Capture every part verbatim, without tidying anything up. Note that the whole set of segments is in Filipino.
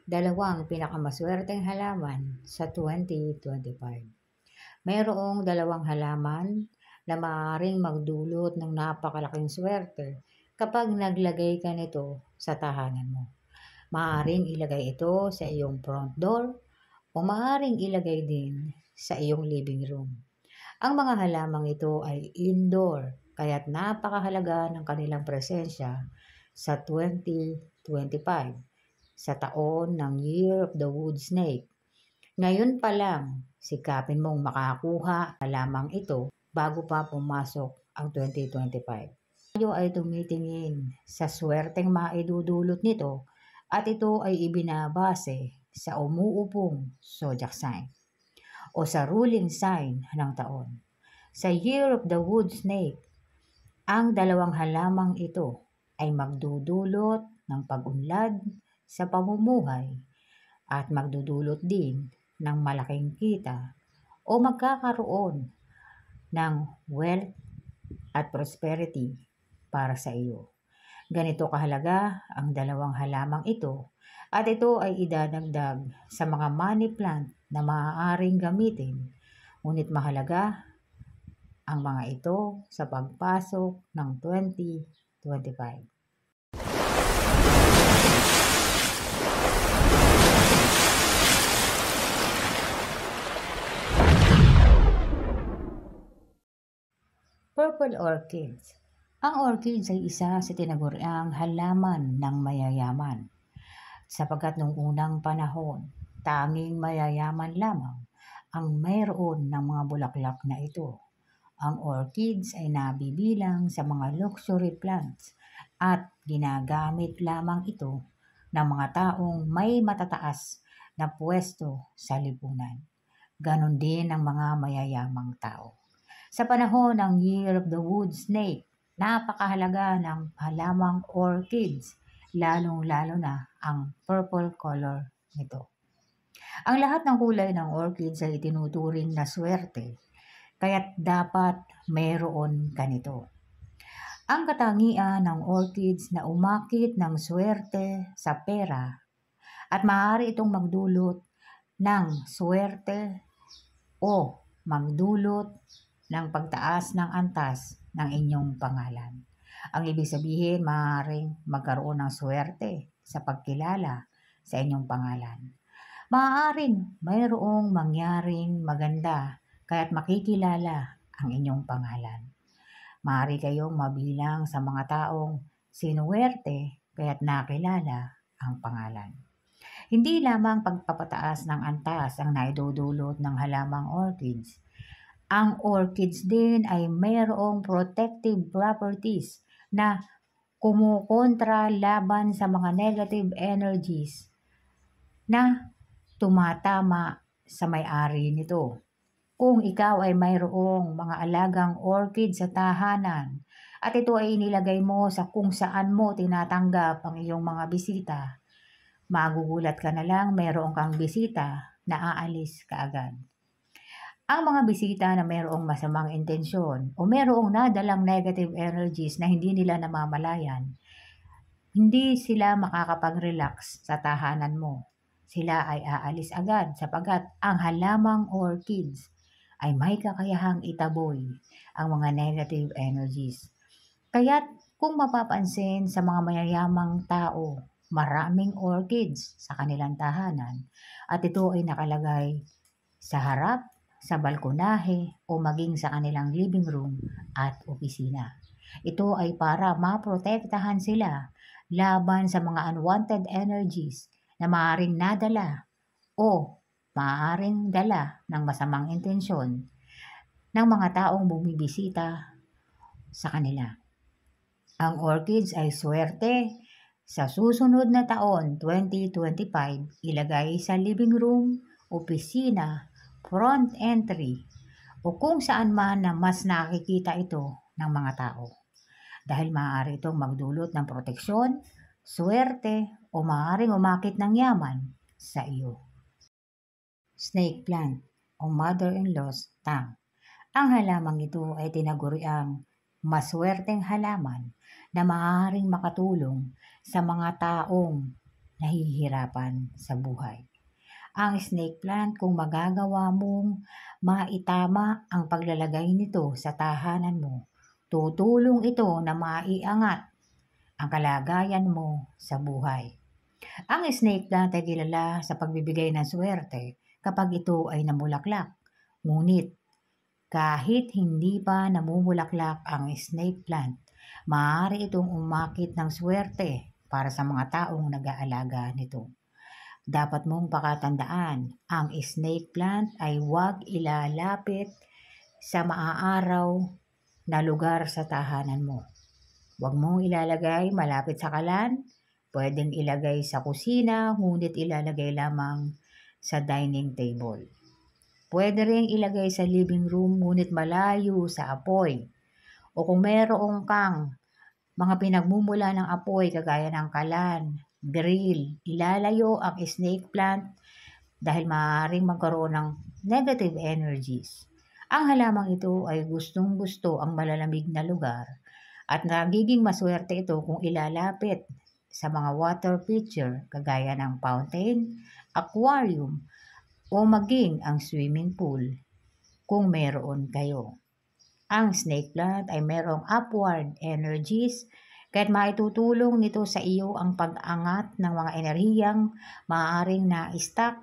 Dalawang pinakamaswerteng halaman sa twenty twenty-five. Mayroong dalawang halaman na maaaring magdulot ng napakalaking swerte kapag naglagay ka nito sa tahanan mo. Maaaring ilagay ito sa iyong front door o maaaring ilagay din sa iyong living room. Ang mga halamang ito ay indoor, kaya't napakahalaga ng kanilang presensya sa twenty twenty-five, sa taon ng Year of the Wood Snake. Ngayon pa lang, sikapin mong makakuha halamang ito bago pa pumasok ang twenty twenty-five. Tayo ay tumitingin sa swerteng maidudulot nito at ito ay ibinabase sa umuupong zodiac sign o sa ruling sign ng taon. Sa Year of the Wood Snake, ang dalawang halamang ito ay magdudulot ng pag-unlad sa pamumuhay at magdudulot din ng malaking kita o magkakaroon ng wealth at prosperity para sa iyo. Ganito kahalaga ang dalawang halamang ito at ito ay idadagdag sa mga money plant na maaaring gamitin. Ngunit mahalaga ang mga ito sa pagpasok ng twenty twenty-five. Purple orchids. Ang orchids ay isa sa tinaguriang halaman ng mayayaman. Sapagkat nung unang panahon, tanging mayayaman lamang ang mayroon ng mga bulaklak na ito. Ang orchids ay nabibilang sa mga luxury plants at ginagamit lamang ito ng mga taong may matataas na pwesto sa lipunan. Ganon din ang mga mayayamang tao. Sa panahon ng Year of the Wood Snake, napakahalaga ng halamang orchids, lalong-lalo na ang purple color nito. Ang lahat ng kulay ng orchids ay itinuturing na swerte, kaya't dapat mayroon ka nito. Ang katangian ng orchids na umakit ng swerte sa pera at maaari itong magdulot ng swerte o magdulot ng pagtaas ng antas ng inyong pangalan. Ang ibig sabihin, maaaring magkaroon ng swerte sa pagkilala sa inyong pangalan. Maaaring mayroong mangyaring maganda kaya't makikilala ang inyong pangalan. Maaari kayong mabilang sa mga taong sinuwerte kaya't nakilala ang pangalan. Hindi lamang pagpapataas ng antas ang naidudulot ng halamang orchids. Ang orchids din ay mayroong protective properties na kumukontra laban sa mga negative energies na tumatama sa may-ari nito. Kung ikaw ay mayroong mga alagang orchid sa tahanan at ito ay inilagay mo sa kung saan mo tinatanggap ang iyong mga bisita, magugulat ka na lang mayroong kang bisita na aalis kaagad. Ang mga bisita na mayroong masamang intensyon o mayroong nadalang negative energies na hindi nila namamalayan, hindi sila makakapag-relax sa tahanan mo. Sila ay aalis agad sapagkat ang halamang orchids ay may kakayahang itaboy ang mga negative energies. Kaya't kung mapapansin sa mga mayayamang tao, maraming orchids sa kanilang tahanan at ito ay nakalagay sa harap, sa balkonahe o maging sa kanilang living room at opisina. Ito ay para maprotektahan sila laban sa mga unwanted energies na maaaring nadala o maaaring dala ng masamang intensyon ng mga taong bumibisita sa kanila. Ang orchids ay swerte sa susunod na taon, twenty twenty-five, ilagay sa living room, opisina, front entry, o kung saan man na mas nakikita ito ng mga tao. Dahil maaari itong magdulot ng proteksyon, swerte, o maaaring umakit ng yaman sa iyo. Snake plant o mother-in-law's tongue. Ang halamang ito ay tinaguriang maswerteng halaman na maaaring makatulong sa mga taong nahihirapan sa buhay. Ang snake plant, kung magagawa mong maitama ang paglalagay nito sa tahanan mo, tutulong ito na maiangat ang kalagayan mo sa buhay. Ang snake plant ay kilala sa pagbibigay ng swerte kapag ito ay namulaklak. Ngunit kahit hindi pa namumulaklak ang snake plant, maaari itong umakit ng swerte para sa mga taong nag-aalaga nito. Dapat mong pakatandaan, ang snake plant ay huwag ilalapit sa maaaraw na lugar sa tahanan mo. Huwag mong ilalagay malapit sa kalan, pwedeng ilagay sa kusina, ngunit ilalagay lamang sa dining table. Pwede ring ilagay sa living room, ngunit malayo sa apoy. O kung meron kang mga pinagmumula ng apoy kagaya ng kalan, grill, ilalayo ang snake plant dahil maaaring magkaroon ng negative energies. Ang halamang ito ay gustong-gusto ang malalamig na lugar at nagiging maswerte ito kung ilalapit sa mga water feature kagaya ng fountain, aquarium, o maging ang swimming pool kung meron kayo. Ang snake plant ay merong upward energies, kahit maitutulong nito sa iyo ang pag-angat ng mga enerhiyang maaaring na-stuck,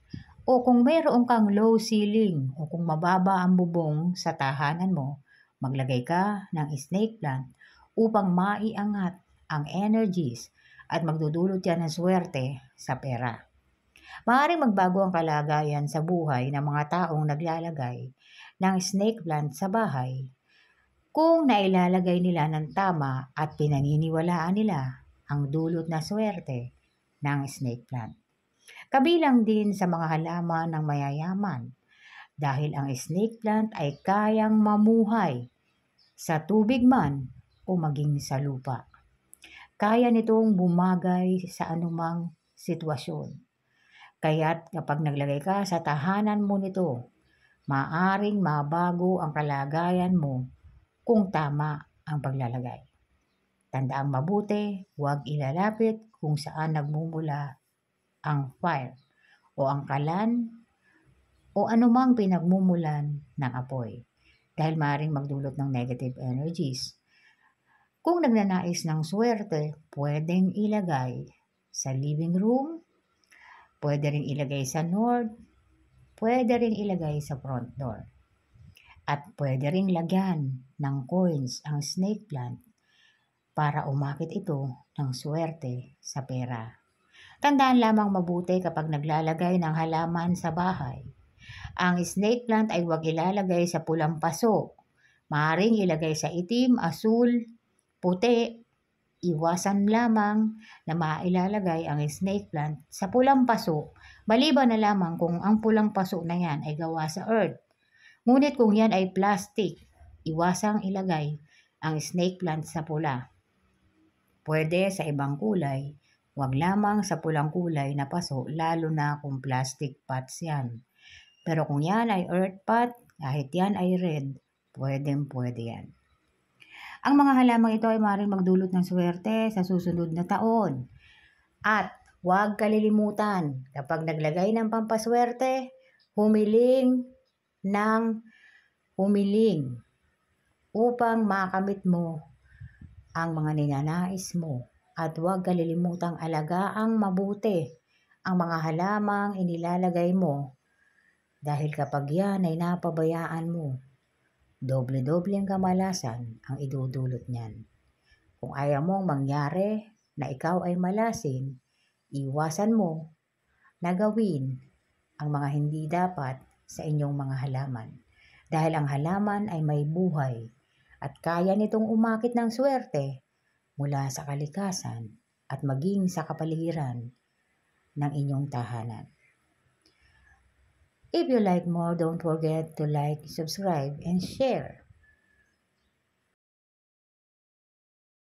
o kung meron kang low ceiling o kung mababa ang bubong sa tahanan mo, maglagay ka ng snake plant upang maiangat ang energies at magdudulot yan ng swerte sa pera. Maaaring magbago ang kalagayan sa buhay ng mga taong naglalagay ng snake plant sa bahay kung nailalagay nila ng tama at pinaniniwalaan nila ang dulot na swerte ng snake plant. Kabilang din sa mga halaman ng mayayaman dahil ang snake plant ay kayang mamuhay sa tubig man o maging sa lupa. Kaya nitong bumagay sa anumang sitwasyon. Kaya't kapag naglagay ka sa tahanan mo nito, maaring mabago ang kalagayan mo kung tama ang paglalagay. Tandaang mabuti, huwag ilalapit kung saan nagmumula ang fire o ang kalan o anumang pinagmumulan ng apoy dahil maaaring magdulot ng negative energies. Kung nagnanais ng swerte, pwedeng ilagay sa living room, pwede rin ilagay sa north, pwede rin ilagay sa front door. At pwede ring lagyan ng coins ang snake plant para umakit ito ng swerte sa pera. Tandaan lamang mabuti kapag naglalagay ng halaman sa bahay. Ang snake plant ay huwag ilalagay sa pulang paso. Maaaring ilagay sa itim, asul, puti. Iwasan lamang na mailalagay ang snake plant sa pulang paso, maliban na lamang kung ang pulang paso na yan ay gawa sa earth. Ngunit kung yan ay plastic, iwasang ilagay ang snake plant sa pula. Pwede sa ibang kulay, huwag lamang sa pulang kulay na paso, lalo na kung plastic pots yan. Pero kung yan ay earth pot, kahit yan ay red, pwedeng pwede yan. Ang mga halamang ito ay maaaring magdulot ng swerte sa susunod na taon. At huwag kalilimutan, kapag naglagay ng pampaswerte, humiling ng humiling upang makamit mo ang mga ninanais mo. At huwag kalilimutang alagaang mabuti ang mga halamang inilalagay mo dahil kapag yan ay napabayaan mo, doble-dobleng kamalasan ang idudulot niyan. Kung ayaw mong mangyari na ikaw ay malasin, iwasan mo na gawin ang mga hindi dapat sa inyong mga halaman. Dahil ang halaman ay may buhay at kaya nitong umakit ng swerte mula sa kalikasan at maging sa kapaligiran ng inyong tahanan. If you like more, don't forget to like, subscribe, and share.